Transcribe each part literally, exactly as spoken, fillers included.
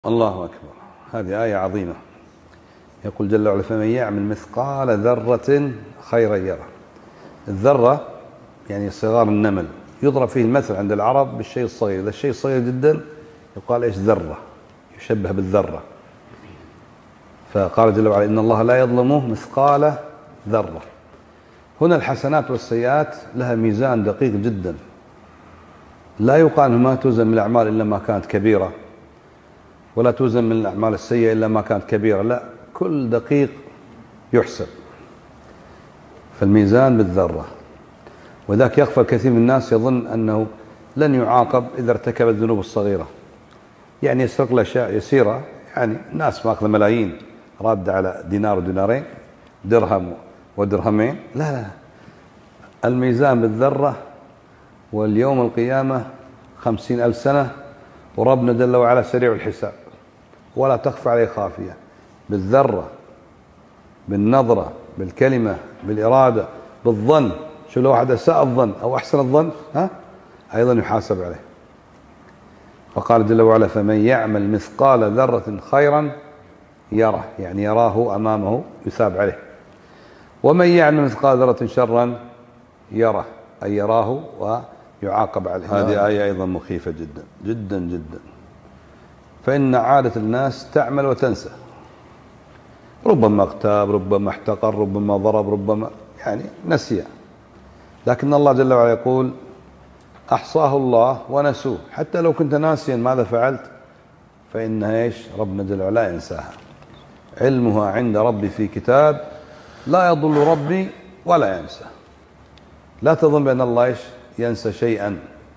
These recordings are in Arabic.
الله أكبر. هذه آية عظيمة. يقول جل وعلا: فمن يعمل مثقال ذرة خيرا يره. الذرة يعني صغار النمل، يضرب فيه المثل عند العرب بالشيء الصغير. إذا الشيء صغير جدا يقال إيش؟ ذرة، يشبه بالذرة. فقال جل وعلا: إن الله لا يظلمه مثقال ذرة. هنا الحسنات والسيئات لها ميزان دقيق جدا، لا يقال ما توزن من الأعمال إلا ما كانت كبيرة، ولا توزن من الأعمال السيئة إلا ما كانت كبيرة، لا، كل دقيق يحسب. فالميزان بالذرة. وذاك يغفل كثير من الناس يظن أنه لن يعاقب إذا ارتكب الذنوب الصغيرة، يعني يسرق الأشياء يسيرة، يعني الناس ماخذ ملايين راد على دينار ودينارين، درهم ودرهمين، لا لا، الميزان بالذرة. واليوم القيامة خمسين ألف سنة، وربنا جل وعلا سريع الحساب ولا تخفى عليه خافية. بالذرة، بالنظرة، بالكلمة، بالإرادة، بالظن. شو لو واحد أساء الظن أو أحسن الظن، ها أيضا يحاسب عليه. فقال جل وعلا: فمن يعمل مثقال ذرة خيرا يره، يعني يراه أمامه يثاب عليه. ومن يعمل مثقال ذرة شرا يره، أي يراه ويعاقب عليه. هذه آية أيضا مخيفة جدا جدا جدا. فإن عادة الناس تعمل وتنسى، ربما اغتاب، ربما احتقر، ربما ضرب، ربما يعني نسي. لكن الله جل وعلا يقول: أحصاه الله ونسوه. حتى لو كنت ناسيا ماذا فعلت فإنها إيش؟ ربنا جل وعلا ينساها. علمها عند ربي في كتاب لا يضل ربي ولا ينسى. لا تظن بأن الله إيش؟ ينسى شيئا،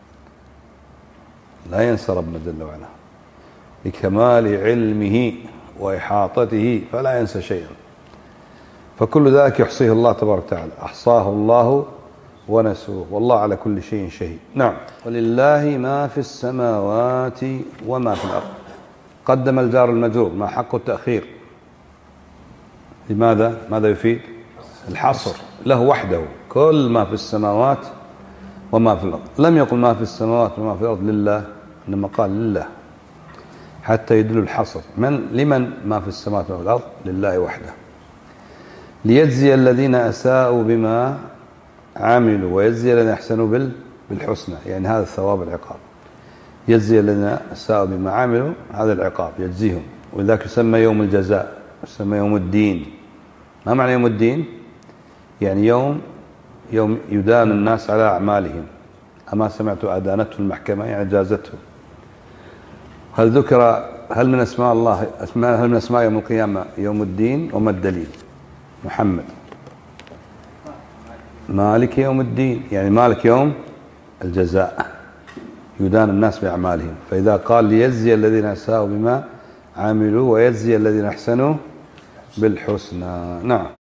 لا ينسى ربنا جل وعلا لكمال علمه وإحاطته، فلا ينسى شيئا. فكل ذلك يحصيه الله تبارك وتعالى. أحصاه الله ونسوه، والله على كل شيء شهيد. نعم. ولله ما في السماوات وما في الأرض. قدم الجار المجرور ما حق التأخير. لماذا؟ ماذا يفيد؟ الحصر، له وحده كل ما في السماوات وما في الأرض. لم يقل ما في السماوات وما في الأرض لله، إنما قال لله حتى يدل الحصر. من لمن ما في السماوات وما في الأرض؟ لله وحده. ليجزي الذين أساءوا بما عملوا ويجزي الذين أحسنوا بالحسنى، يعني هذا الثواب العقاب. يجزي الذين أساءوا بما عملوا، هذا العقاب يجزيهم. ولذلك يسمى يوم الجزاء، يسمى يوم الدين. ما معنى يوم الدين؟ يعني يوم يوم يدان الناس على أعمالهم. أما سمعت أدانته المحكمة، يعني جازته. هل ذكر هل من أسماء الله أسماء هل من أسماء يوم القيامة يوم الدين؟ وما الدليل؟ محمد مالك يوم الدين، يعني مالك يوم الجزاء، يدان الناس بأعمالهم. فإذا قال ليجزي الذين أساءوا بما عملوا ويجزي الذين أحسنوا بالحسنى. نعم.